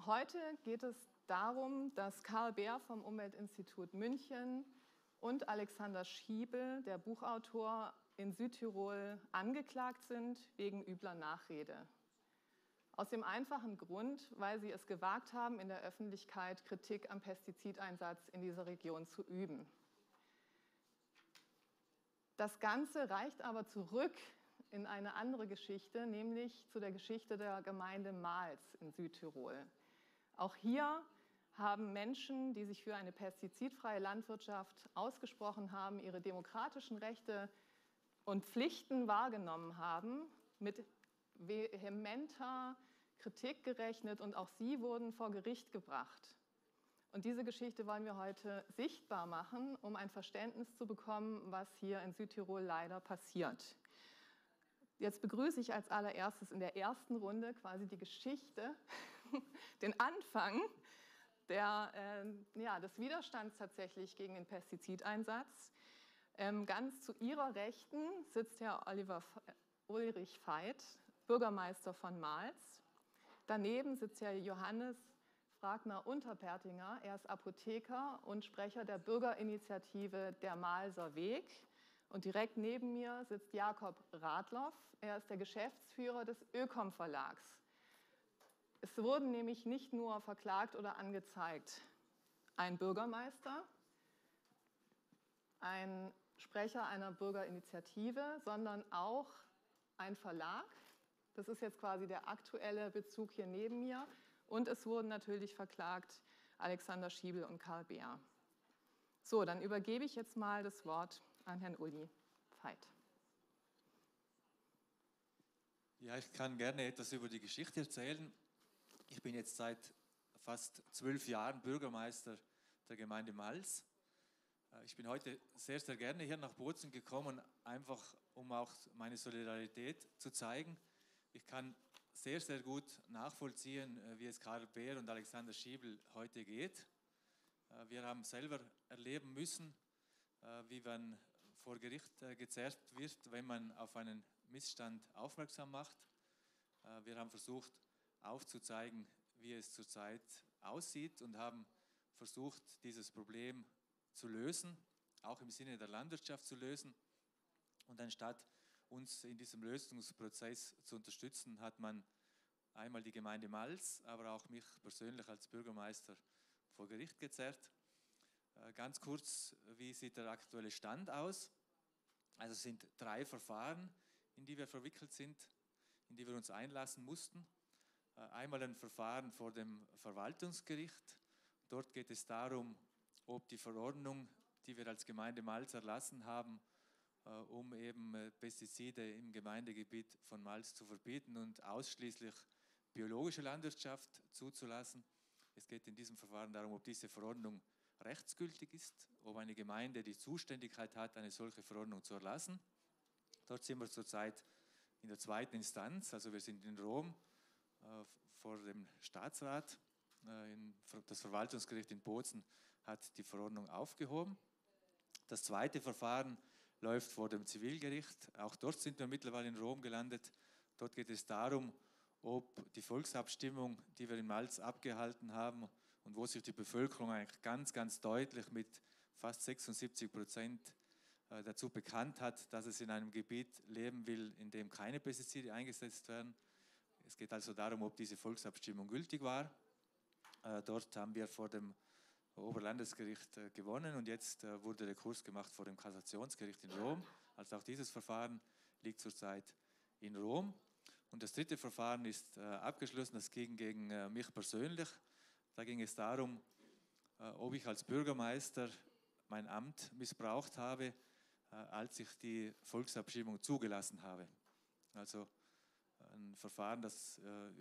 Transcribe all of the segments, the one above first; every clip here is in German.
Heute geht es darum, dass Karl Beer vom Umweltinstitut München und Alexander Schiebel, der Buchautor, in Südtirol angeklagt sind wegen übler Nachrede. Aus dem einfachen Grund, weil sie es gewagt haben, in der Öffentlichkeit Kritik am Pestizideinsatz in dieser Region zu üben. Das Ganze reicht aber zurück in eine andere Geschichte, nämlich zu der Geschichte der Gemeinde Mals in Südtirol. Auch hier haben Menschen, die sich für eine pestizidfreie Landwirtschaft ausgesprochen haben, ihre demokratischen Rechte und Pflichten wahrgenommen haben, mit vehementer Kritik gerechnet und auch sie wurden vor Gericht gebracht. Und diese Geschichte wollen wir heute sichtbar machen, um ein Verständnis zu bekommen, was hier in Südtirol leider passiert. Jetzt begrüße ich als allererstes in der ersten Runde quasi die Geschichte, den Anfang des Widerstands tatsächlich gegen den Pestizideinsatz. Ganz zu Ihrer Rechten sitzt Herr Ulrich Veit, Bürgermeister von Mals. Daneben sitzt Herr Johannes Fragner-Unterpertinger, er ist Apotheker und Sprecher der Bürgerinitiative Der Malser Weg. Und direkt neben mir sitzt Jakob Radloff, er ist der Geschäftsführer des Ökom Verlags. Es wurden nämlich nicht nur verklagt oder angezeigt ein Bürgermeister, ein Sprecher einer Bürgerinitiative, sondern auch ein Verlag. Das ist jetzt quasi der aktuelle Bezug hier neben mir. Und es wurden natürlich verklagt Alexander Schiebel und Karl Beer. So, dann übergebe ich jetzt mal das Wort an Herrn Uli Veit. Ja, ich kann gerne etwas über die Geschichte erzählen. Ich bin jetzt seit fast 12 Jahren Bürgermeister der Gemeinde Mals. Ich bin heute sehr, sehr gerne hier nach Bozen gekommen, einfach um auch meine Solidarität zu zeigen. Ich kann sehr, sehr gut nachvollziehen, wie es Karl Beer und Alexander Schiebel heute geht. Wir haben selber erleben müssen, wie man vor Gericht gezerrt wird, wenn man auf einen Missstand aufmerksam macht. Wir haben versucht aufzuzeigen, wie es zurzeit aussieht und haben versucht, dieses Problem zu lösen, auch im Sinne der Landwirtschaft zu lösen. Und anstatt uns in diesem Lösungsprozess zu unterstützen, hat man einmal die Gemeinde Mals, aber auch mich persönlich als Bürgermeister vor Gericht gezerrt. Ganz kurz, wie sieht der aktuelle Stand aus? Also es sind 3 Verfahren, in die wir verwickelt sind, in die wir uns einlassen mussten. Einmal ein Verfahren vor dem Verwaltungsgericht. Dort geht es darum, ob die Verordnung, die wir als Gemeinde Mals erlassen haben, um eben Pestizide im Gemeindegebiet von Mals zu verbieten und ausschließlich biologische Landwirtschaft zuzulassen. Es geht in diesem Verfahren darum, ob diese Verordnung rechtsgültig ist, ob eine Gemeinde die Zuständigkeit hat, eine solche Verordnung zu erlassen. Dort sind wir zurzeit in der 2. Instanz, also wir sind in Rom vor dem Staatsrat. Das Verwaltungsgericht in Bozen hat die Verordnung aufgehoben. Das 2. Verfahren läuft vor dem Zivilgericht. Auch dort sind wir mittlerweile in Rom gelandet. Dort geht es darum, ob die Volksabstimmung, die wir in Mals abgehalten haben und wo sich die Bevölkerung eigentlich ganz, ganz deutlich mit fast 76% dazu bekannt hat, dass es in einem Gebiet leben will, in dem keine Pestizide eingesetzt werden. Es geht also darum, ob diese Volksabstimmung gültig war. Dort haben wir vor dem Oberlandesgericht gewonnen und jetzt wurde der Kurs gemacht vor dem Kassationsgericht in Rom. Also auch dieses Verfahren liegt zurzeit in Rom. Und das 3. Verfahren ist abgeschlossen, das ging gegen mich persönlich. Da ging es darum, ob ich als Bürgermeister mein Amt missbraucht habe, als ich die Volksabstimmung zugelassen habe. Also ein Verfahren, das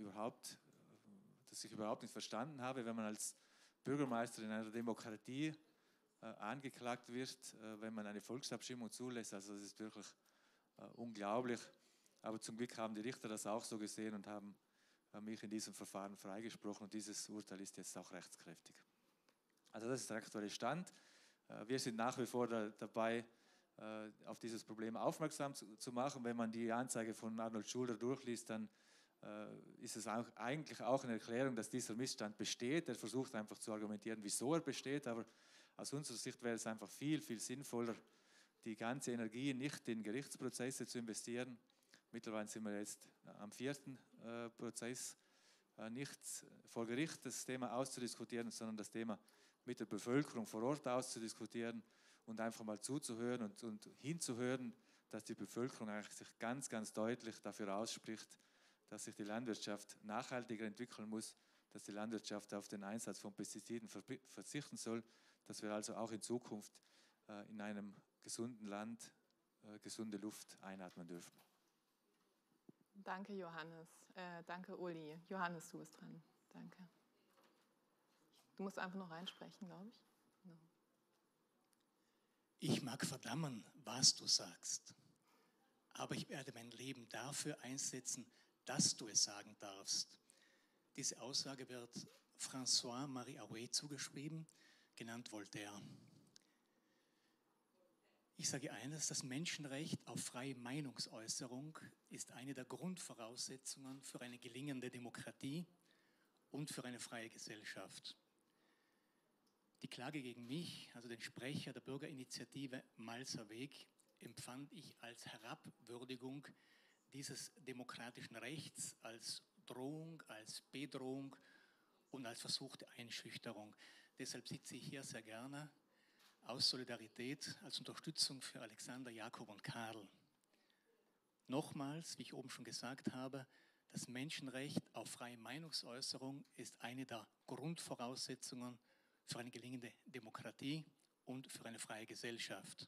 ich überhaupt nicht verstanden habe, wenn man als Bürgermeister in einer Demokratie angeklagt wird, wenn man eine Volksabstimmung zulässt. Also das ist wirklich unglaublich. Aber zum Glück haben die Richter das auch so gesehen und haben mich in diesem Verfahren freigesprochen und dieses Urteil ist jetzt auch rechtskräftig. Also das ist der aktuelle Stand. Wir sind nach wie vor dabei, auf dieses Problem aufmerksam zu machen. Wenn man die Anzeige von Arnold Schuler durchliest, dann ist es eigentlich auch eine Erklärung, dass dieser Missstand besteht. Er versucht einfach zu argumentieren, wieso er besteht, aber aus unserer Sicht wäre es einfach viel, viel sinnvoller, die ganze Energie nicht in Gerichtsprozesse zu investieren. Mittlerweile sind wir jetzt am 4. Prozess, nicht vor Gericht das Thema auszudiskutieren, sondern das Thema mit der Bevölkerung vor Ort auszudiskutieren und einfach mal zuzuhören und hinzuhören, dass die Bevölkerung eigentlich sich ganz, ganz deutlich dafür ausspricht, dass sich die Landwirtschaft nachhaltiger entwickeln muss, dass die Landwirtschaft auf den Einsatz von Pestiziden verzichten soll, dass wir also auch in Zukunft in einem gesunden Land gesunde Luft einatmen dürfen. Danke, Johannes. Danke, Uli. Johannes, du bist dran. Danke. Du musst einfach noch reinsprechen, glaube ich. No. Ich mag verdammen, was du sagst, aber ich werde mein Leben dafür einsetzen, dass du es sagen darfst. Diese Aussage wird François-Marie Arouet zugeschrieben, genannt Voltaire. Ich sage eines, das Menschenrecht auf freie Meinungsäußerung ist eine der Grundvoraussetzungen für eine gelingende Demokratie und für eine freie Gesellschaft. Die Klage gegen mich, also den Sprecher der Bürgerinitiative Malzer Weg, empfand ich als Herabwürdigung dieses demokratischen Rechts, als Drohung, als Bedrohung und als versuchte Einschüchterung. Deshalb sitze ich hier sehr gerne aus Solidarität als Unterstützung für Alexander, Jakob und Karl. Nochmals, wie ich oben schon gesagt habe, das Menschenrecht auf freie Meinungsäußerung ist eine der Grundvoraussetzungen für eine gelingende Demokratie und für eine freie Gesellschaft.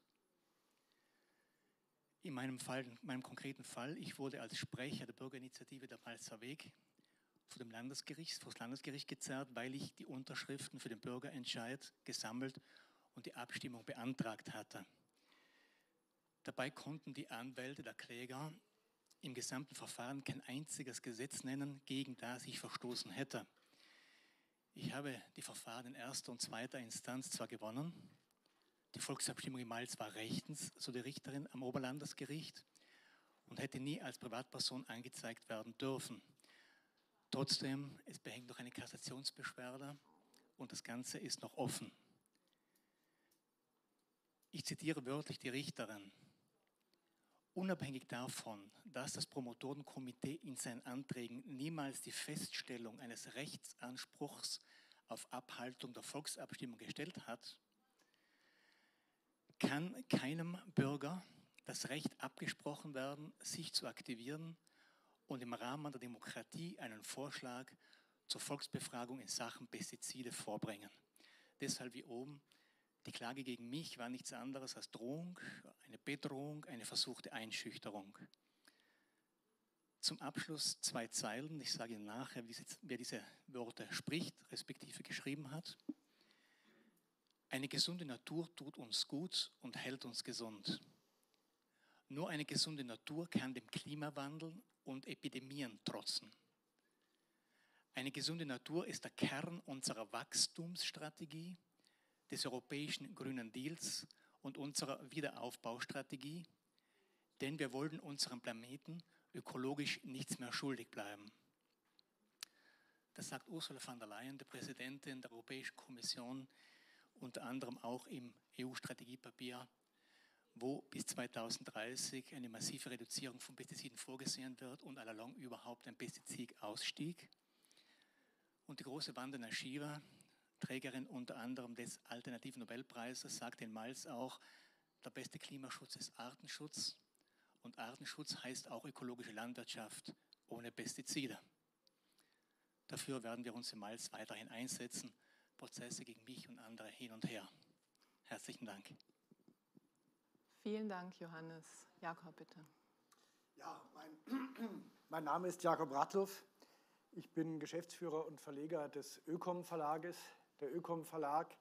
In meinem konkreten Fall, ich wurde als Sprecher der Bürgerinitiative der Malzer Weg vor das Landesgericht gezerrt, weil ich die Unterschriften für den Bürgerentscheid gesammelt und die Abstimmung beantragt hatte. Dabei konnten die Anwälte der Kläger im gesamten Verfahren kein einziges Gesetz nennen, gegen das ich verstoßen hätte. Ich habe die Verfahren in erster und zweiter Instanz zwar gewonnen, die Volksabstimmung in Malz war rechtens, so die Richterin am Oberlandesgericht, und hätte nie als Privatperson angezeigt werden dürfen. Trotzdem, es behängt noch eine Kassationsbeschwerde und das Ganze ist noch offen. Ich zitiere wörtlich die Richterin. Unabhängig davon, dass das Promotorenkomitee in seinen Anträgen niemals die Feststellung eines Rechtsanspruchs auf Abhaltung der Volksabstimmung gestellt hat, kann keinem Bürger das Recht abgesprochen werden, sich zu aktivieren und im Rahmen der Demokratie einen Vorschlag zur Volksbefragung in Sachen Pestizide vorbringen. Deshalb wie oben, die Klage gegen mich war nichts anderes als Drohung, eine Bedrohung, eine versuchte Einschüchterung. Zum Abschluss 2 Zeilen, ich sage Ihnen nachher, wer diese Worte spricht, respektive geschrieben hat. Eine gesunde Natur tut uns gut und hält uns gesund. Nur eine gesunde Natur kann dem Klimawandel und Epidemien trotzen. Eine gesunde Natur ist der Kern unserer Wachstumsstrategie, des Europäischen Grünen Deals und unserer Wiederaufbaustrategie, denn wir wollen unserem Planeten ökologisch nichts mehr schuldig bleiben. Das sagt Ursula von der Leyen, die Präsidentin der Europäischen Kommission, unter anderem auch im EU-Strategiepapier, wo bis 2030 eine massive Reduzierung von Pestiziden vorgesehen wird und allalong überhaupt ein Pestizidausstieg. Und die große Vandana Shiva, Trägerin unter anderem des Alternativen Nobelpreises, sagt in Malz auch, der beste Klimaschutz ist Artenschutz. Und Artenschutz heißt auch ökologische Landwirtschaft ohne Pestizide. Dafür werden wir uns in Malz weiterhin einsetzen. Prozesse gegen mich und andere hin und her. Herzlichen Dank. Vielen Dank, Johannes. Jakob, bitte. Ja, mein Name ist Jakob Radloff. Ich bin Geschäftsführer und Verleger des Ökom Verlages. Der Ökom Verlag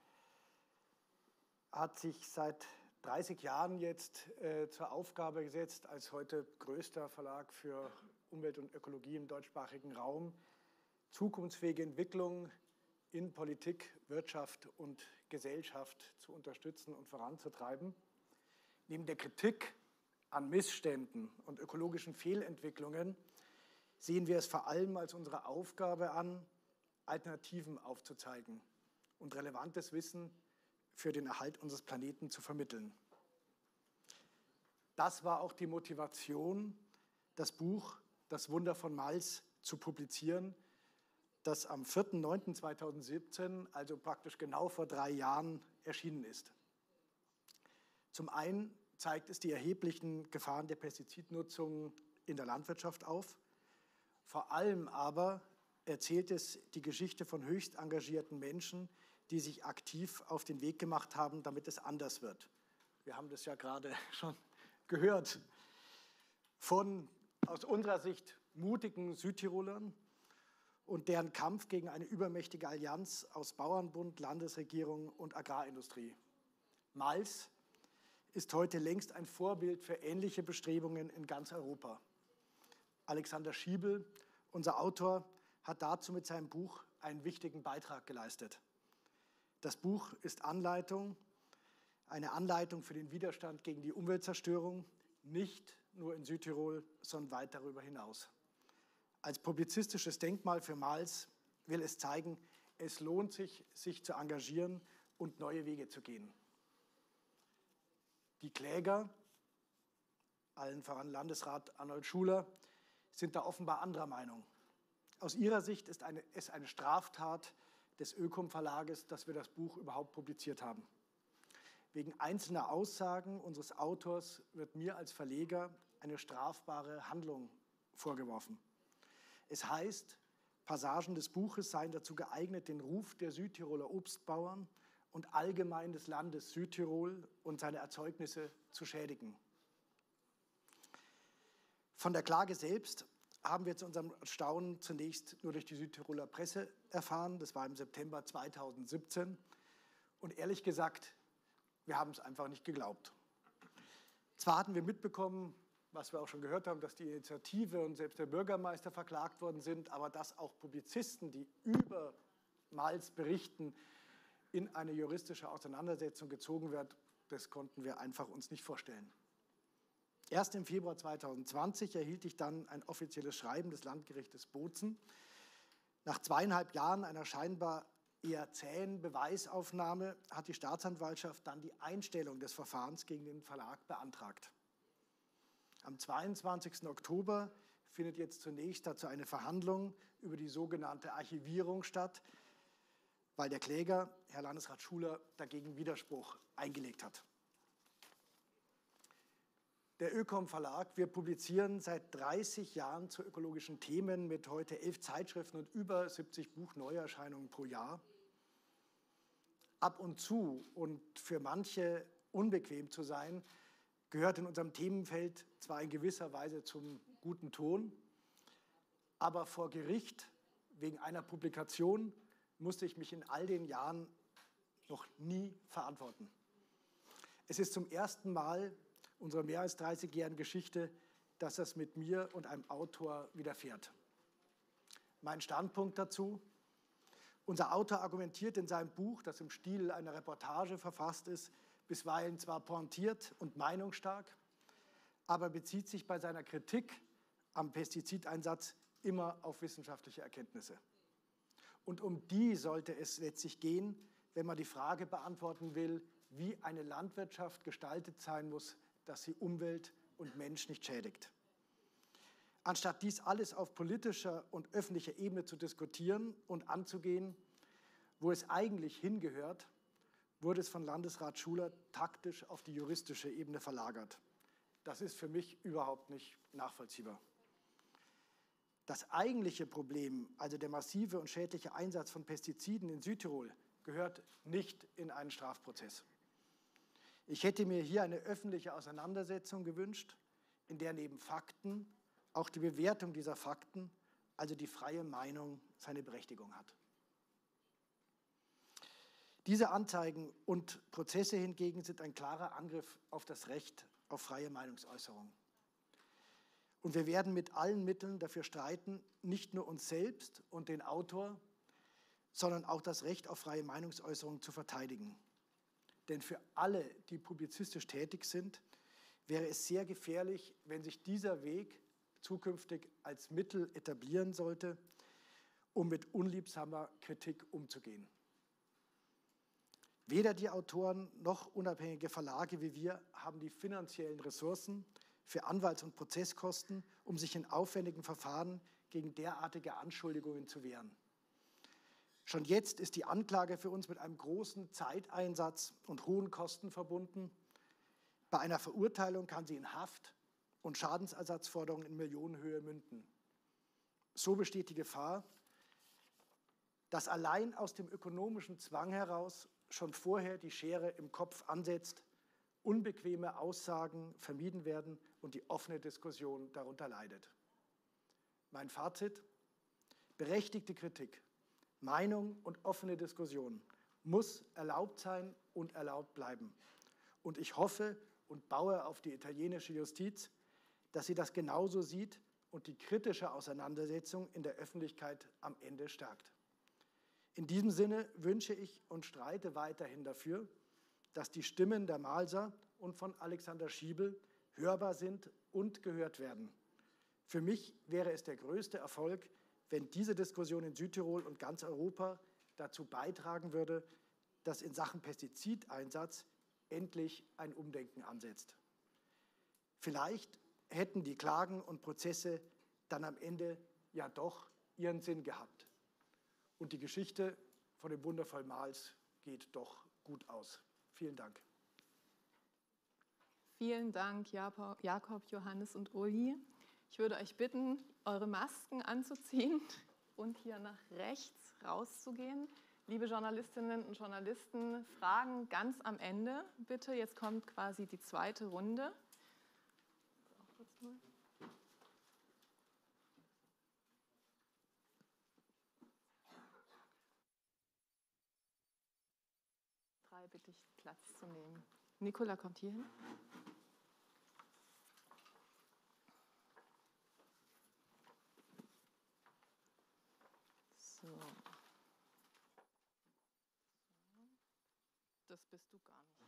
hat sich seit 30 Jahren jetzt zur Aufgabe gesetzt, als heute größter Verlag für Umwelt und Ökologie im deutschsprachigen Raum, zukunftsfähige Entwicklung in Politik, Wirtschaft und Gesellschaft zu unterstützen und voranzutreiben. Neben der Kritik an Missständen und ökologischen Fehlentwicklungen sehen wir es vor allem als unsere Aufgabe an, Alternativen aufzuzeigen und relevantes Wissen für den Erhalt unseres Planeten zu vermitteln. Das war auch die Motivation, das Buch Das Wunder von Mals zu publizieren, das am 4.9.2017, also praktisch genau vor 3 Jahren, erschienen ist. Zum einen zeigt es die erheblichen Gefahren der Pestizidnutzung in der Landwirtschaft auf. Vor allem aber erzählt es die Geschichte von höchst engagierten Menschen, die sich aktiv auf den Weg gemacht haben, damit es anders wird. Wir haben das ja gerade schon gehört von aus unserer Sicht mutigen Südtirolern und deren Kampf gegen eine übermächtige Allianz aus Bauernbund, Landesregierung und Agrarindustrie. Mals ist heute längst ein Vorbild für ähnliche Bestrebungen in ganz Europa. Alexander Schiebel, unser Autor, hat dazu mit seinem Buch einen wichtigen Beitrag geleistet. Das Buch ist eine Anleitung für den Widerstand gegen die Umweltzerstörung, nicht nur in Südtirol, sondern weit darüber hinaus. Als publizistisches Denkmal für Mals will es zeigen, es lohnt sich, sich zu engagieren und neue Wege zu gehen. Die Kläger, allen voran Landesrat Arnold Schuler, sind da offenbar anderer Meinung. Aus ihrer Sicht ist es eine Straftat des Ökom Verlages, dass wir das Buch überhaupt publiziert haben. Wegen einzelner Aussagen unseres Autors wird mir als Verleger eine strafbare Handlung vorgeworfen. Es heißt, Passagen des Buches seien dazu geeignet, den Ruf der Südtiroler Obstbauern und allgemein des Landes Südtirol und seine Erzeugnisse zu schädigen. Von der Klage selbst haben wir zu unserem Staunen zunächst nur durch die Südtiroler Presse erfahren. Das war im September 2017. Und ehrlich gesagt, wir haben es einfach nicht geglaubt. Zwar hatten wir mitbekommen, was wir auch schon gehört haben, dass die Initiative und selbst der Bürgermeister verklagt worden sind, aber dass auch Publizisten, die über Mals berichten, in eine juristische Auseinandersetzung gezogen wird, das konnten wir einfach uns nicht vorstellen. Erst im Februar 2020 erhielt ich dann ein offizielles Schreiben des Landgerichtes Bozen. Nach 2,5 Jahren einer scheinbar eher zähen Beweisaufnahme hat die Staatsanwaltschaft dann die Einstellung des Verfahrens gegen den Verlag beantragt. Am 22. Oktober findet jetzt zunächst dazu eine Verhandlung über die sogenannte Archivierung statt, weil der Kläger, Herr Landesrat Schuler, dagegen Widerspruch eingelegt hat. Der Ökom Verlag, wir publizieren seit 30 Jahren zu ökologischen Themen mit heute 11 Zeitschriften und über 70 Buchneuerscheinungen pro Jahr. Ab und zu und für manche unbequem zu sein, gehört in unserem Themenfeld zwar in gewisser Weise zum guten Ton, aber vor Gericht wegen einer Publikation musste ich mich in all den Jahren noch nie verantworten. Es ist zum ersten Mal unserer mehr als 30-jährigen Geschichte, dass das mit mir und einem Autor widerfährt. Mein Standpunkt dazu: Unser Autor argumentiert in seinem Buch, das im Stil einer Reportage verfasst ist, bisweilen zwar pointiert und meinungsstark, aber bezieht sich bei seiner Kritik am Pestizideinsatz immer auf wissenschaftliche Erkenntnisse. Und um die sollte es letztlich gehen, wenn man die Frage beantworten will, wie eine Landwirtschaft gestaltet sein muss, dass sie Umwelt und Mensch nicht schädigt. Anstatt dies alles auf politischer und öffentlicher Ebene zu diskutieren und anzugehen, wo es eigentlich hingehört, wurde es von Landesrat Schuler taktisch auf die juristische Ebene verlagert. Das ist für mich überhaupt nicht nachvollziehbar. Das eigentliche Problem, also der massive und schädliche Einsatz von Pestiziden in Südtirol, gehört nicht in einen Strafprozess. Ich hätte mir hier eine öffentliche Auseinandersetzung gewünscht, in der neben Fakten auch die Bewertung dieser Fakten, also die freie Meinung, seine Berechtigung hat. Diese Anzeigen und Prozesse hingegen sind ein klarer Angriff auf das Recht auf freie Meinungsäußerung. Und wir werden mit allen Mitteln dafür streiten, nicht nur uns selbst und den Autor, sondern auch das Recht auf freie Meinungsäußerung zu verteidigen. Denn für alle, die publizistisch tätig sind, wäre es sehr gefährlich, wenn sich dieser Weg zukünftig als Mittel etablieren sollte, um mit unliebsamer Kritik umzugehen. Weder die Autoren noch unabhängige Verlage wie wir haben die finanziellen Ressourcen für Anwalts- und Prozesskosten, um sich in aufwendigen Verfahren gegen derartige Anschuldigungen zu wehren. Schon jetzt ist die Anklage für uns mit einem großen Zeiteinsatz und hohen Kosten verbunden. Bei einer Verurteilung kann sie in Haft und Schadensersatzforderungen in Millionenhöhe münden. So besteht die Gefahr, dass allein aus dem ökonomischen Zwang heraus schon vorher die Schere im Kopf ansetzt, unbequeme Aussagen vermieden werden und die offene Diskussion darunter leidet. Mein Fazit: Berechtigte Kritik, Meinung und offene Diskussion muss erlaubt sein und erlaubt bleiben. Und ich hoffe und baue auf die italienische Justiz, dass sie das genauso sieht und die kritische Auseinandersetzung in der Öffentlichkeit am Ende stärkt. In diesem Sinne wünsche ich und streite weiterhin dafür, dass die Stimmen der Malser und von Alexander Schiebel hörbar sind und gehört werden. Für mich wäre es der größte Erfolg, wenn diese Diskussion in Südtirol und ganz Europa dazu beitragen würde, dass in Sachen Pestizideinsatz endlich ein Umdenken ansetzt. Vielleicht hätten die Klagen und Prozesse dann am Ende ja doch ihren Sinn gehabt. Und die Geschichte von dem wundervollen Mals geht doch gut aus. Vielen Dank. Vielen Dank, Jakob, Johannes und Uli. Ich würde euch bitten, eure Masken anzuziehen und hier nach rechts rauszugehen. Liebe Journalistinnen und Journalisten, Fragen ganz am Ende, bitte. Jetzt kommt quasi die zweite Runde. Bitte ich Platz zu nehmen. Nicola kommt hier hin. So. Das bist du gar nicht.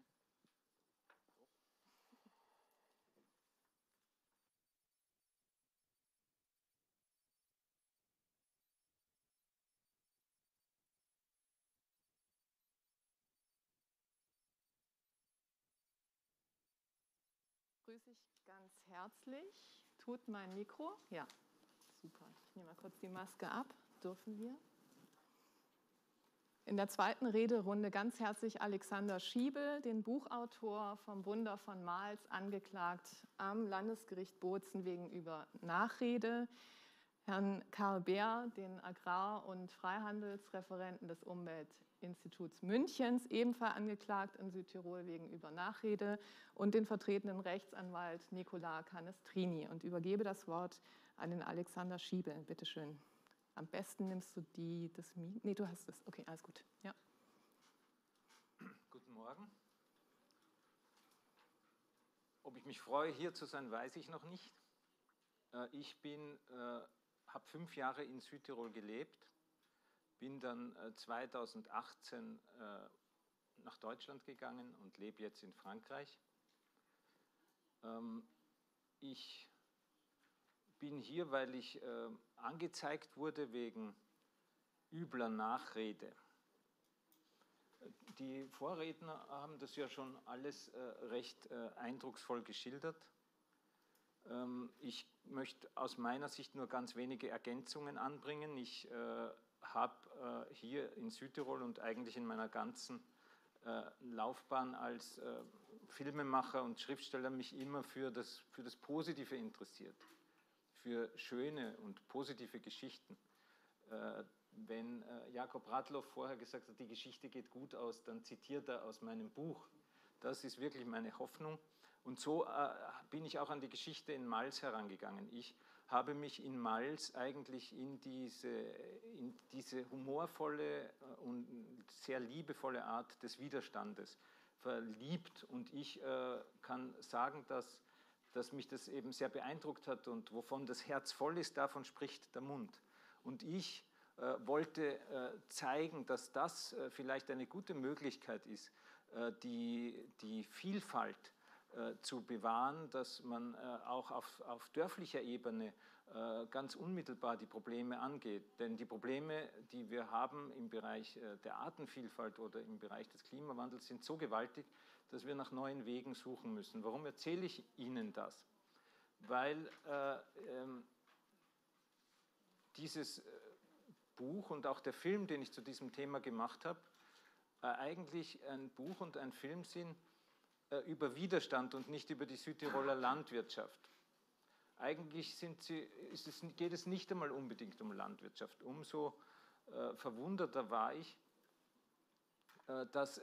Grüße ich ganz herzlich. Tut mein Mikro? Ja, super. Ich nehme mal kurz die Maske ab. Dürfen wir? In der zweiten Rederunde ganz herzlich Alexander Schiebel, den Buchautor vom Wunder von Mals, angeklagt am Landesgericht Bozen wegen Nachrede. Herrn Karl Beer, den Agrar- und Freihandelsreferenten des Umweltinstituts Münchens, ebenfalls angeklagt in Südtirol wegen Nachrede, und den vertretenen Rechtsanwalt Nicola Canestrini. Und übergebe das Wort an den Alexander Schiebel. Bitte schön. Am besten nimmst du nee, du hast es. Okay, alles gut. Ja. Guten Morgen. Ob ich mich freue, hier zu sein, weiß ich noch nicht. Ich habe 5 Jahre in Südtirol gelebt, bin dann 2018 nach Deutschland gegangen und lebe jetzt in Frankreich. Ich bin hier, weil ich angezeigt wurde wegen übler Nachrede. Die Vorredner haben das ja schon alles recht eindrucksvoll geschildert. Ich möchte aus meiner Sicht nur ganz wenige Ergänzungen anbringen. Ich habe hier in Südtirol und eigentlich in meiner ganzen Laufbahn als Filmemacher und Schriftsteller mich immer für das Positive interessiert, für schöne und positive Geschichten. Wenn Jakob Radloff vorher gesagt hat, die Geschichte geht gut aus, dann zitiert er aus meinem Buch. Das ist wirklich meine Hoffnung. Und so bin ich auch an die Geschichte in Mals herangegangen. Ich habe mich in Mals eigentlich in diese humorvolle und sehr liebevolle Art des Widerstandes verliebt. Und ich kann sagen, dass mich das eben sehr beeindruckt hat, und wovon das Herz voll ist, davon spricht der Mund. Und ich wollte zeigen, dass das vielleicht eine gute Möglichkeit ist, die Vielfalt zu bewahren, dass man auch auf dörflicher Ebene ganz unmittelbar die Probleme angeht. Denn die Probleme, die wir haben im Bereich der Artenvielfalt oder im Bereich des Klimawandels, sind so gewaltig, dass wir nach neuen Wegen suchen müssen. Warum erzähle ich Ihnen das? Weil dieses Buch und auch der Film, den ich zu diesem Thema gemacht habe, eigentlich ein Buch und ein Film sind über Widerstand und nicht über die Südtiroler Landwirtschaft. Eigentlich geht es nicht einmal unbedingt um Landwirtschaft. Umso verwunderter war ich, dass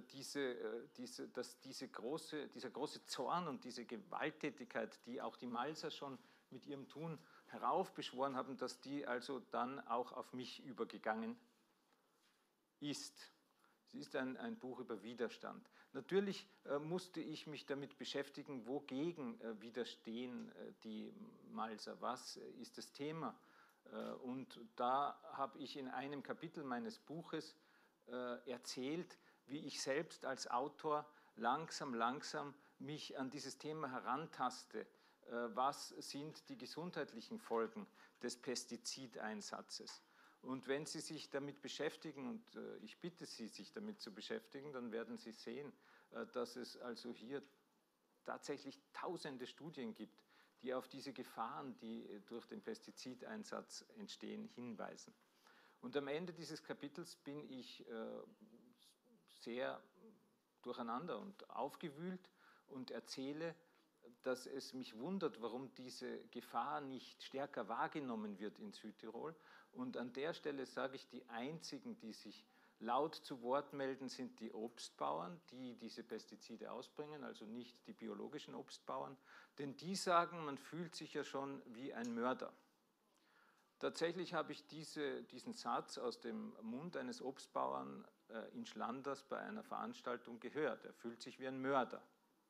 dieser große Zorn und diese Gewalttätigkeit, die auch die Malser schon mit ihrem Tun heraufbeschworen haben, dass die also dann auch auf mich übergegangen ist. Es ist ein Buch über Widerstand. Natürlich musste ich mich damit beschäftigen, wogegen widerstehen die Malser, was ist das Thema. Und da habe ich in einem Kapitel meines Buches erzählt, wie ich selbst als Autor langsam mich an dieses Thema herantaste. Was sind die gesundheitlichen Folgen des Pestizideinsatzes? Und wenn Sie sich damit beschäftigen, und ich bitte Sie, sich damit zu beschäftigen, dann werden Sie sehen, dass es also hier tatsächlich tausende Studien gibt, die auf diese Gefahren, die durch den Pestizideinsatz entstehen, hinweisen. Und am Ende dieses Kapitels bin ich sehr durcheinander und aufgewühlt und erzähle, dass es mich wundert, warum diese Gefahr nicht stärker wahrgenommen wird in Südtirol. Und an der Stelle sage ich, die einzigen, die sich laut zu Wort melden, sind die Obstbauern, die diese Pestizide ausbringen, also nicht die biologischen Obstbauern. Denn die sagen, man fühlt sich ja schon wie ein Mörder. Tatsächlich habe ich diesen Satz aus dem Mund eines Obstbauern in Schlanders bei einer Veranstaltung gehört. Er fühlt sich wie ein Mörder.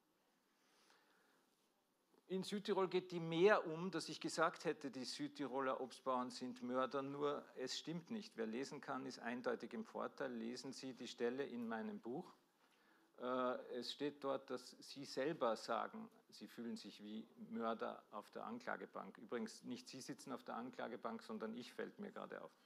In Südtirol geht die mehr dass ich gesagt hätte, die Südtiroler Obstbauern sind Mörder, nur es stimmt nicht. Wer lesen kann, ist eindeutig im Vorteil. Lesen Sie die Stelle in meinem Buch. Es steht dort, dass Sie selber sagen, Sie fühlen sich wie Mörder auf der Anklagebank. Übrigens, nicht Sie sitzen auf der Anklagebank, sondern ich, fällt mir gerade auf.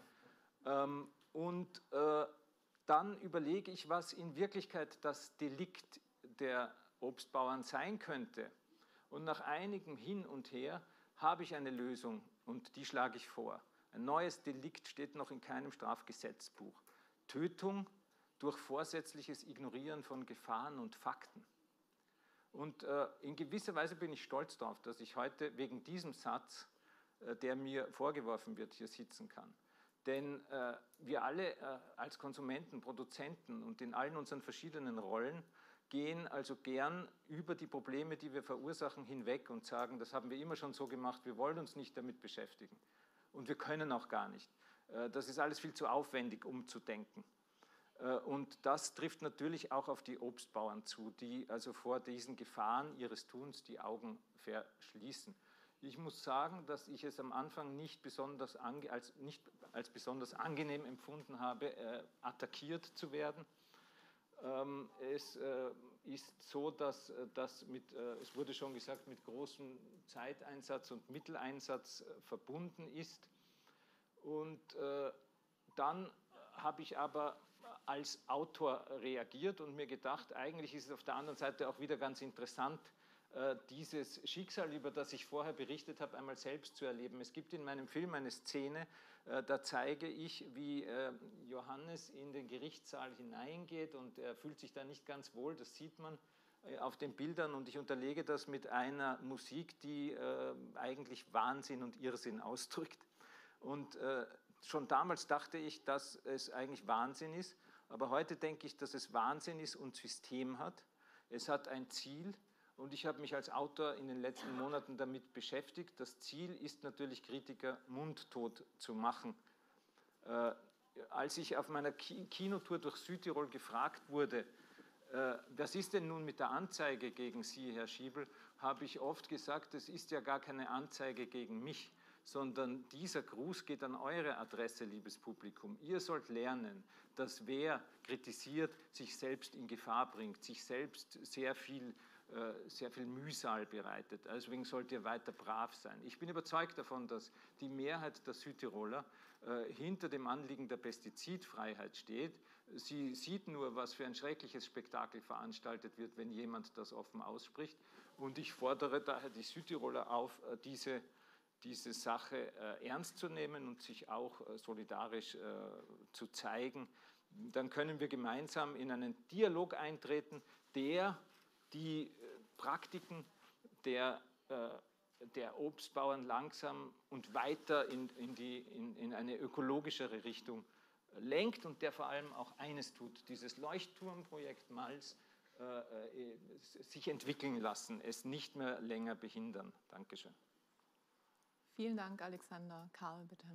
Dann überlege ich, was in Wirklichkeit das Delikt der Obstbauern sein könnte. Und nach einigem Hin und Her habe ich eine Lösung und die schlage ich vor. Ein neues Delikt steht noch in keinem Strafgesetzbuch. Tötung durch vorsätzliches Ignorieren von Gefahren und Fakten. Und in gewisser Weise bin ich stolz darauf, dass ich heute wegen diesem Satz, der mir vorgeworfen wird, hier sitzen kann. Denn wir alle als Konsumenten, Produzenten und in allen unseren verschiedenen Rollen gehen also gern über die Probleme, die wir verursachen, hinweg und sagen, das haben wir immer schon so gemacht, wir wollen uns nicht damit beschäftigen. Und wir können auch gar nicht. Das ist alles viel zu aufwendig, umzudenken. Und das trifft natürlich auch auf die Obstbauern zu, die also vor diesen Gefahren ihres Tuns die Augen verschließen. Ich muss sagen, dass ich es am Anfang nicht als besonders angenehm empfunden habe, attackiert zu werden. Es ist so, dass das es wurde schon gesagt, mit großem Zeiteinsatz und Mitteleinsatz verbunden ist. Und dann habe ich aber als Autor reagiert und mir gedacht, eigentlich ist es auf der anderen Seite auch wieder ganz interessant, dieses Schicksal, über das ich vorher berichtet habe, einmal selbst zu erleben. Es gibt in meinem Film eine Szene, da zeige ich, wie Johannes in den Gerichtssaal hineingeht und er fühlt sich da nicht ganz wohl, das sieht man auf den Bildern und ich unterlege das mit einer Musik, die eigentlich Wahnsinn und Irrsinn ausdrückt. Und schon damals dachte ich, dass es eigentlich Wahnsinn ist, aber heute denke ich, dass es Wahnsinn ist und System hat. Es hat ein Ziel. Und ich habe mich als Autor in den letzten Monaten damit beschäftigt. Das Ziel ist natürlich, Kritiker mundtot zu machen. Als ich auf meiner Kinotour durch Südtirol gefragt wurde, was ist denn nun mit der Anzeige gegen Sie, Herr Schiebel, habe ich oft gesagt, es ist ja gar keine Anzeige gegen mich, sondern dieser Gruß geht an eure Adresse, liebes Publikum. Ihr sollt lernen, dass wer kritisiert, sich selbst in Gefahr bringt, sich selbst sehr viel sehr viel Mühsal bereitet. Deswegen sollt ihr weiter brav sein. Ich bin überzeugt davon, dass die Mehrheit der Südtiroler hinter dem Anliegen der Pestizidfreiheit steht. Sie sieht nur, was für ein schreckliches Spektakel veranstaltet wird, wenn jemand das offen ausspricht. Und ich fordere daher die Südtiroler auf, diese Sache ernst zu nehmen und sich auch solidarisch zu zeigen. Dann können wir gemeinsam in einen Dialog eintreten, der die Praktiken der Obstbauern langsam und weiter in eine ökologischere Richtung lenkt und der vor allem auch eines tut, dieses Leuchtturmprojekt Malz sich entwickeln lassen, es nicht mehr länger behindern. Dankeschön. Vielen Dank, Alexander. Karl, bitte.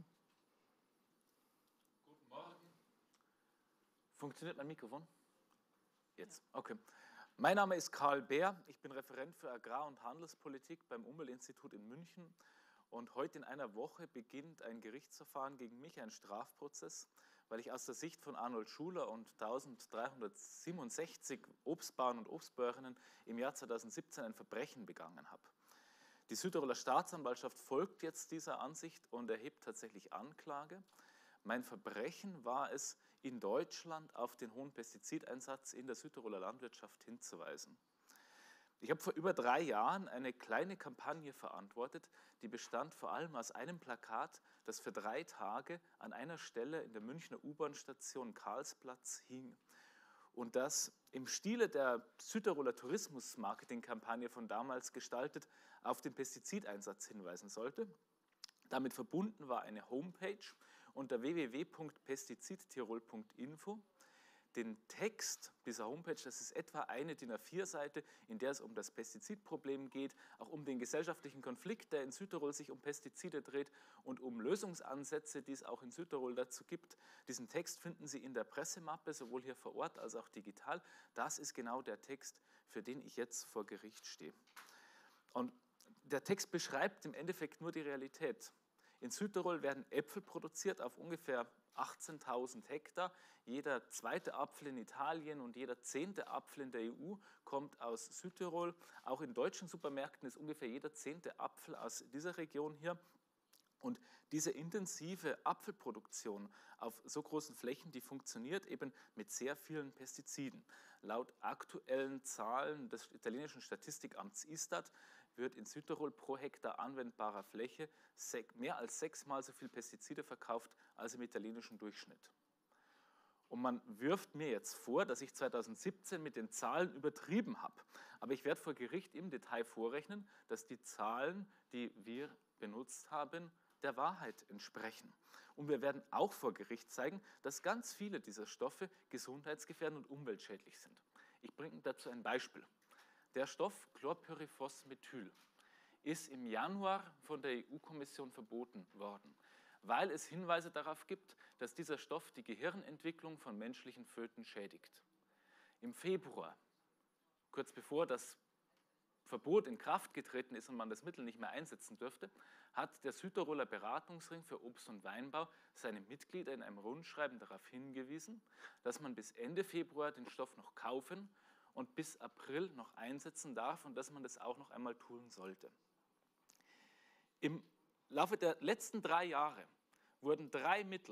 Guten Morgen. Funktioniert mein Mikrofon? Jetzt, okay. Mein Name ist Karl Beer, ich bin Referent für Agrar- und Handelspolitik beim Umweltinstitut in München und heute in einer Woche beginnt ein Gerichtsverfahren gegen mich, ein Strafprozess, weil ich aus der Sicht von Arnold Schuler und 1367 Obstbauern und Obstbäuerinnen im Jahr 2017 ein Verbrechen begangen habe. Die Südtiroler Staatsanwaltschaft folgt jetzt dieser Ansicht und erhebt tatsächlich Anklage. Mein Verbrechen war es, in Deutschland auf den hohen Pestizideinsatz in der Südtiroler Landwirtschaft hinzuweisen. Ich habe vor über 3 Jahren eine kleine Kampagne verantwortet, die bestand vor allem aus einem Plakat, das für 3 Tage an einer Stelle in der Münchner U-Bahn-Station Karlsplatz hing und das im Stile der Südtiroler Tourismus-Marketing-Kampagne von damals gestaltet auf den Pestizideinsatz hinweisen sollte. Damit verbunden war eine Homepage unter www.pestizidtirol.info. Den Text dieser Homepage, das ist etwa eine DIN A4-Seite, in der es um das Pestizidproblem geht, auch um den gesellschaftlichen Konflikt, der in Südtirol sich um Pestizide dreht und um Lösungsansätze, die es auch in Südtirol dazu gibt. Diesen Text finden Sie in der Pressemappe, sowohl hier vor Ort als auch digital. Das ist genau der Text, für den ich jetzt vor Gericht stehe. Und der Text beschreibt im Endeffekt nur die Realität. In Südtirol werden Äpfel produziert auf ungefähr 18.000 Hektar. Jeder 2. Apfel in Italien und jeder 10. Apfel in der EU kommt aus Südtirol. Auch in deutschen Supermärkten ist ungefähr jeder 10. Apfel aus dieser Region hier. Und diese intensive Apfelproduktion auf so großen Flächen, die funktioniert eben mit sehr vielen Pestiziden. Laut aktuellen Zahlen des italienischen Statistikamts Istat wird in Südtirol pro Hektar anwendbarer Fläche mehr als 6-mal so viel Pestizide verkauft als im italienischen Durchschnitt. Und man wirft mir jetzt vor, dass ich 2017 mit den Zahlen übertrieben habe. Aber ich werde vor Gericht im Detail vorrechnen, dass die Zahlen, die wir benutzt haben, der Wahrheit entsprechen. Und wir werden auch vor Gericht zeigen, dass ganz viele dieser Stoffe gesundheitsgefährdend und umweltschädlich sind. Ich bringe dazu ein Beispiel. Der Stoff Chlorpyrifosmethyl ist im Januar von der EU-Kommission verboten worden, weil es Hinweise darauf gibt, dass dieser Stoff die Gehirnentwicklung von menschlichen Föten schädigt. Im Februar, kurz bevor das Verbot in Kraft getreten ist und man das Mittel nicht mehr einsetzen dürfte, hat der Südtiroler Beratungsring für Obst- und Weinbau seine Mitglieder in einem Rundschreiben darauf hingewiesen, dass man bis Ende Februar den Stoff noch kaufen und bis April noch einsetzen darf und dass man das auch noch einmal tun sollte. Im Laufe der letzten 3 Jahre wurden 3 Mittel,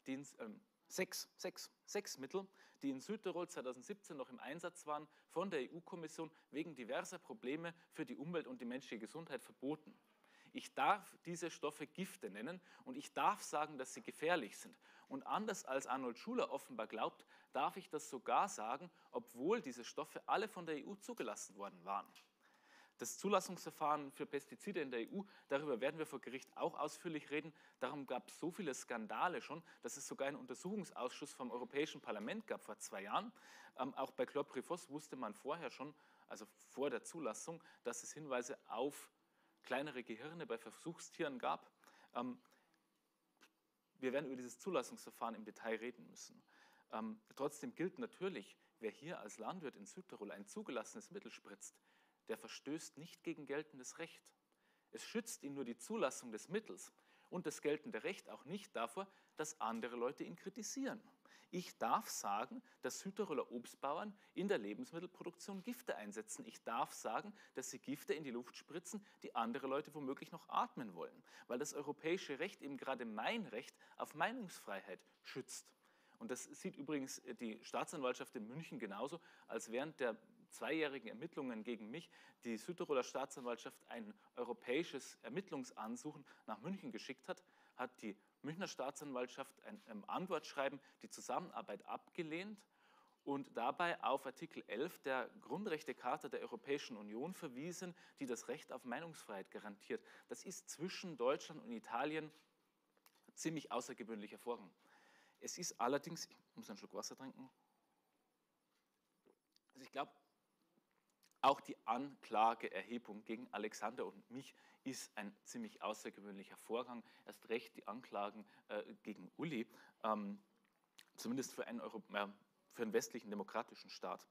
sechs Mittel, die in Südtirol 2017 noch im Einsatz waren, von der EU-Kommission wegen diverser Probleme für die Umwelt und die menschliche Gesundheit verboten. Ich darf diese Stoffe Gifte nennen und ich darf sagen, dass sie gefährlich sind. Und anders als Arnold Schuler offenbar glaubt, darf ich das sogar sagen, obwohl diese Stoffe alle von der EU zugelassen worden waren. Das Zulassungsverfahren für Pestizide in der EU, darüber werden wir vor Gericht auch ausführlich reden. Darum gab es so viele Skandale schon, dass es sogar einen Untersuchungsausschuss vom Europäischen Parlament gab vor 2 Jahren. Auch bei Chlorpyrifos wusste man vorher schon, also vor der Zulassung, dass es Hinweise auf kleinere Gehirne bei Versuchstieren gab. Wir werden über dieses Zulassungsverfahren im Detail reden müssen. Trotzdem gilt natürlich, wer hier als Landwirt in Südtirol ein zugelassenes Mittel spritzt, der verstößt nicht gegen geltendes Recht. Es schützt ihn nur die Zulassung des Mittels und das geltende Recht auch nicht davor, dass andere Leute ihn kritisieren. Ich darf sagen, dass Südtiroler Obstbauern in der Lebensmittelproduktion Gifte einsetzen. Ich darf sagen, dass sie Gifte in die Luft spritzen, die andere Leute womöglich noch atmen wollen, weil das europäische Recht eben gerade mein Recht auf Meinungsfreiheit schützt. Und das sieht übrigens die Staatsanwaltschaft in München genauso, als während der 2-jährigen Ermittlungen gegen mich die Südtiroler Staatsanwaltschaft ein europäisches Ermittlungsansuchen nach München geschickt hat, hat die Münchner Staatsanwaltschaft ein Antwortschreiben die Zusammenarbeit abgelehnt und dabei auf Artikel 11 der Grundrechtecharta der Europäischen Union verwiesen, die das Recht auf Meinungsfreiheit garantiert. Das ist zwischen Deutschland und Italien ein ziemlich außergewöhnlicher Vorgang. Es ist allerdings, ich muss einen Schluck Wasser trinken, also ich glaube, auch die Anklageerhebung gegen Alexander und mich ist ein ziemlich außergewöhnlicher Vorgang. Erst recht die Anklagen gegen Uli, zumindest für einen westlichen demokratischen Staat.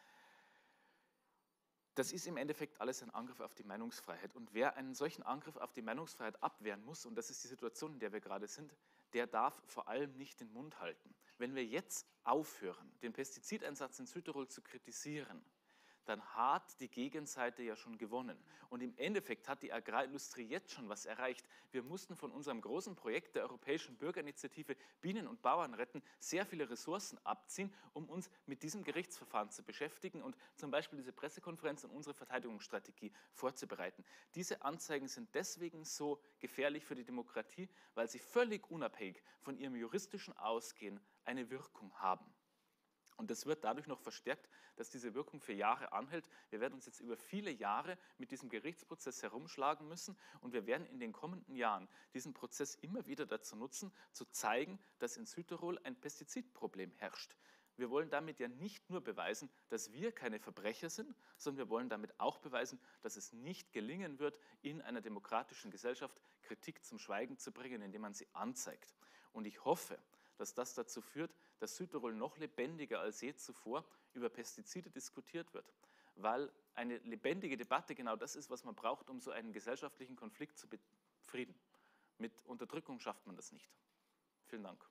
Das ist im Endeffekt alles ein Angriff auf die Meinungsfreiheit. Und wer einen solchen Angriff auf die Meinungsfreiheit abwehren muss, und das ist die Situation, in der wir gerade sind, der darf vor allem nicht den Mund halten. Wenn wir jetzt aufhören, den Pestizideinsatz in Südtirol zu kritisieren, dann hat die Gegenseite ja schon gewonnen. Und im Endeffekt hat die Agrarindustrie jetzt schon was erreicht. Wir mussten von unserem großen Projekt der Europäischen Bürgerinitiative Bienen und Bauern retten sehr viele Ressourcen abziehen, um uns mit diesem Gerichtsverfahren zu beschäftigen und zum Beispiel diese Pressekonferenz und unsere Verteidigungsstrategie vorzubereiten. Diese Anzeigen sind deswegen so gefährlich für die Demokratie, weil sie völlig unabhängig von ihrem juristischen Ausgehen eine Wirkung haben. Und das wird dadurch noch verstärkt, dass diese Wirkung für Jahre anhält. Wir werden uns jetzt über viele Jahre mit diesem Gerichtsprozess herumschlagen müssen und wir werden in den kommenden Jahren diesen Prozess immer wieder dazu nutzen, zu zeigen, dass in Südtirol ein Pestizidproblem herrscht. Wir wollen damit ja nicht nur beweisen, dass wir keine Verbrecher sind, sondern wir wollen damit auch beweisen, dass es nicht gelingen wird, in einer demokratischen Gesellschaft Kritik zum Schweigen zu bringen, indem man sie anzeigt. Und ich hoffe, dass das dazu führt, dass Südtirol noch lebendiger als je zuvor über Pestizide diskutiert wird. Weil eine lebendige Debatte genau das ist, was man braucht, um so einen gesellschaftlichen Konflikt zu befrieden. Mit Unterdrückung schafft man das nicht. Vielen Dank.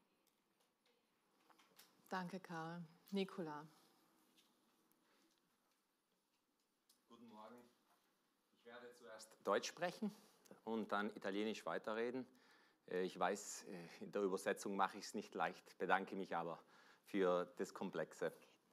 Danke, Karl. Nicola. Guten Morgen. Ich werde zuerst Deutsch sprechen und dann Italienisch weiterreden. Ich weiß, in der Übersetzung mache ich es nicht leicht, bedanke mich aber für das Komplexe.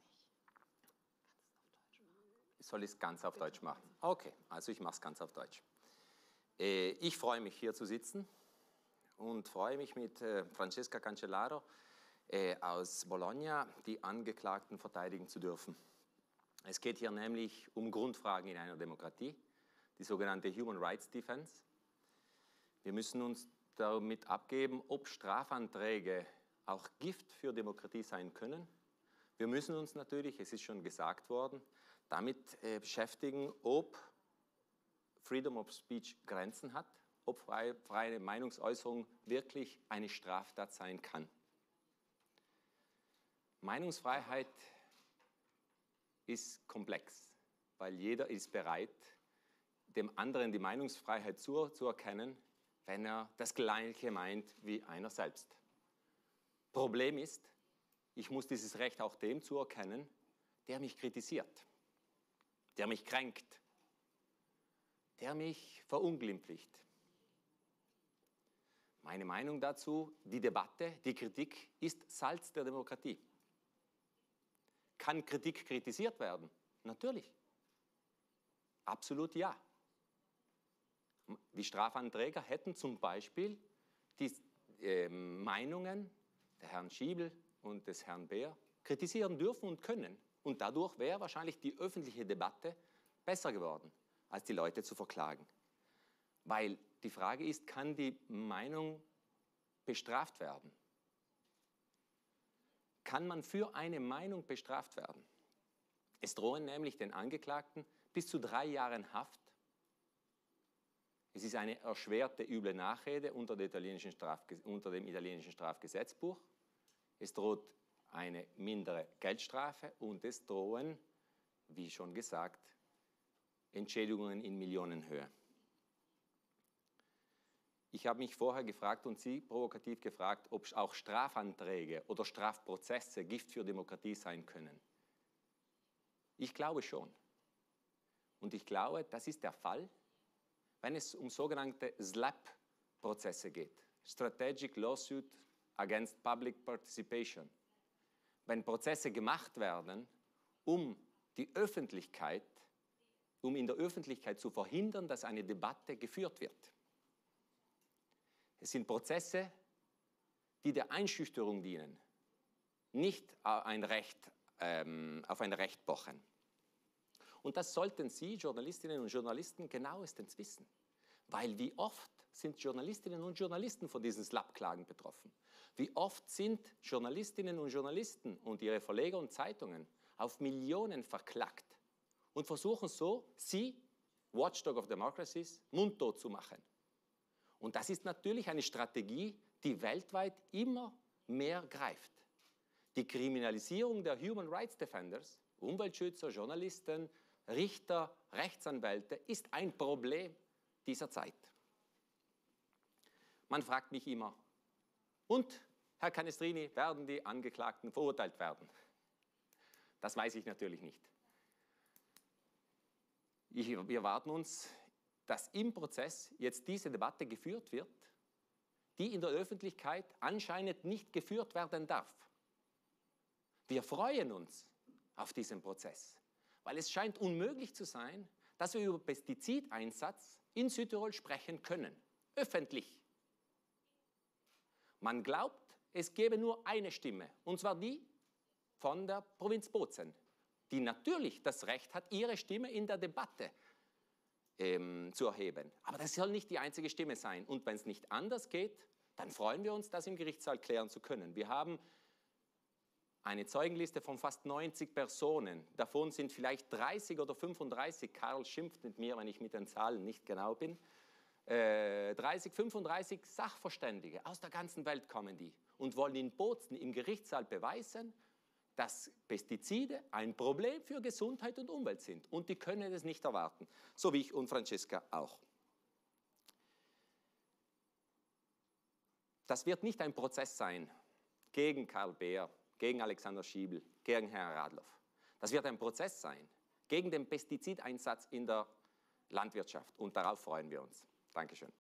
Soll ich es ganz auf Deutsch machen? Okay, also ich mache es ganz auf Deutsch. Ich freue mich, hier zu sitzen und freue mich, mit Francesca Cancellara aus Bologna die Angeklagten verteidigen zu dürfen. Es geht hier nämlich um Grundfragen in einer Demokratie, die sogenannte Human Rights Defense. Wir müssen uns damit abgeben, ob Strafanträge auch Gift für Demokratie sein können. Wir müssen uns natürlich, es ist schon gesagt worden, damit beschäftigen, ob Freedom of Speech Grenzen hat, ob freie Meinungsäußerung wirklich eine Straftat sein kann. Meinungsfreiheit ist komplex, weil jeder ist bereit, dem anderen die Meinungsfreiheit zuzuerkennen, wenn er das Gleiche meint wie einer selbst. Problem ist, ich muss dieses Recht auch dem zuerkennen, der mich kritisiert, der mich kränkt, der mich verunglimpft. Meine Meinung dazu, die Debatte, die Kritik ist Salz der Demokratie. Kann Kritik kritisiert werden? Natürlich. Absolut ja. Die Strafanträger hätten zum Beispiel die Meinungen der Herrn Schiebel und des Herrn Beer kritisieren dürfen und können. Und dadurch wäre wahrscheinlich die öffentliche Debatte besser geworden, als die Leute zu verklagen. Weil die Frage ist, kann die Meinung bestraft werden? Kann man für eine Meinung bestraft werden? Es drohen nämlich den Angeklagten bis zu 3 Jahren Haft. Es ist eine erschwerte üble Nachrede unter dem italienischen Strafgesetzbuch. Es droht eine mindere Geldstrafe und es drohen, wie schon gesagt, Entschädigungen in Millionenhöhe. Ich habe mich vorher gefragt und Sie provokativ gefragt, ob auch Strafanträge oder Strafprozesse Gift für Demokratie sein können. Ich glaube schon. Und ich glaube, das ist der Fall, wenn es um sogenannte SLAPP-Prozesse geht. Strategic Lawsuit Against Public Participation. Wenn Prozesse gemacht werden, um in der Öffentlichkeit zu verhindern, dass eine Debatte geführt wird. Es sind Prozesse, die der Einschüchterung dienen, nicht auf ein Recht pochen. Und das sollten Sie, Journalistinnen und Journalisten, genauestens wissen. Weil wie oft sind Journalistinnen und Journalisten von diesen SLAPP-Klagen betroffen? Wie oft sind Journalistinnen und Journalisten und ihre Verleger und Zeitungen auf Millionen verklagt und versuchen so, sie, Watchdog of Democracies, mundtot zu machen. Und das ist natürlich eine Strategie, die weltweit immer mehr greift. Die Kriminalisierung der Human Rights Defenders, Umweltschützer, Journalisten, Richter, Rechtsanwälte, ist ein Problem dieser Zeit. Man fragt mich immer, und, Herr Canestrini, werden die Angeklagten verurteilt werden? Das weiß ich natürlich nicht. Wir erwarten uns, dass im Prozess jetzt diese Debatte geführt wird, die in der Öffentlichkeit anscheinend nicht geführt werden darf. Wir freuen uns auf diesen Prozess, weil es scheint unmöglich zu sein, dass wir über Pestizideinsatz in Südtirol sprechen können, öffentlich. Man glaubt, es gäbe nur eine Stimme, und zwar die von der Provinz Bozen, die natürlich das Recht hat, ihre Stimme in der Debatte zu erheben. Aber das soll nicht die einzige Stimme sein. Und wenn es nicht anders geht, dann freuen wir uns, das im Gerichtssaal klären zu können. Wir haben eine Zeugenliste von fast 90 Personen. Davon sind vielleicht 30 oder 35, Karl schimpft mit mir, wenn ich mit den Zahlen nicht genau bin, 30, 35 Sachverständige aus der ganzen Welt kommen die und wollen in Bozen im Gerichtssaal beweisen, dass Pestizide ein Problem für Gesundheit und Umwelt sind. Und die können es nicht erwarten, so wie ich und Francesca auch. Das wird nicht ein Prozess sein gegen Karl Beer, gegen Alexander Schiebel, gegen Herrn Radloff. Das wird ein Prozess sein gegen den Pestizideinsatz in der Landwirtschaft. Und darauf freuen wir uns. Dankeschön.